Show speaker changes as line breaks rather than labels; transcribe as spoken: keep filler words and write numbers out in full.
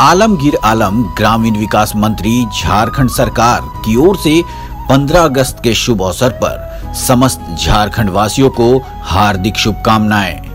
आलमगीर आलम ग्रामीण विकास मंत्री झारखंड सरकार की ओर से पंद्रह अगस्त के शुभ अवसर पर समस्त झारखंड वासियों को हार्दिक शुभकामनाएं।